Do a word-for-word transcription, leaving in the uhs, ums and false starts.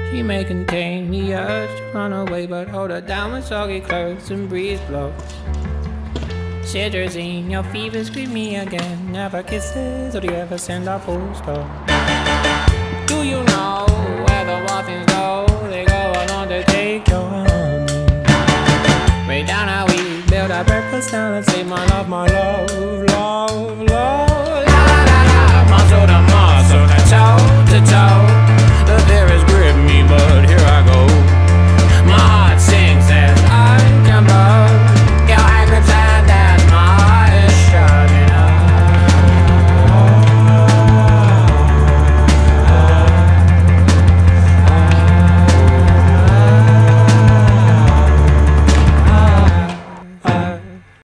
She may contain the urge to run away, but hold her down with soggy clothes and breeze blows. Citrazine, your fever scream me again. Never kisses, or do you ever send a full stop? Do you know where the waffles go? They go along to take your honey. Way down how we build our breakfast now and say my love, my love.